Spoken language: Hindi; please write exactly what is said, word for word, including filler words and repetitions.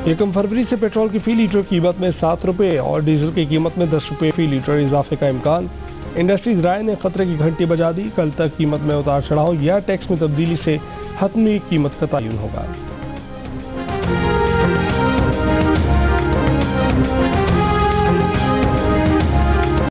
एकम फरवरी से पेट्रोल की फी लीटर कीमत में सात रुपए और डीजल की कीमत में दस रुपए फी लीटर इजाफे का इम्कान। इंडस्ट्रीज राय ने खतरे की घंटी बजा दी। कल तक कीमत में उतार चढ़ाव या टैक्स में तब्दीली से हतमी कीमत का तयन होगा।